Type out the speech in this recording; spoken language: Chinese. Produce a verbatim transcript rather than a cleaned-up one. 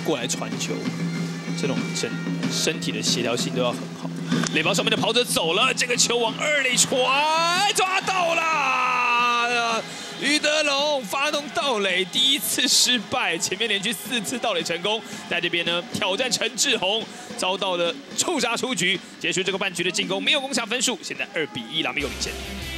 过来传球，这种整身体的协调性都要很好。垒包上面的跑者走了，这个球往二垒传，抓到了！于德龙发动盗垒，第一次失败，前面连续四次盗垒成功，在这边呢挑战陈志宏，遭到了触杀出局，结束这个半局的进攻，没有攻下分数，现在二比一，拉米狗领先。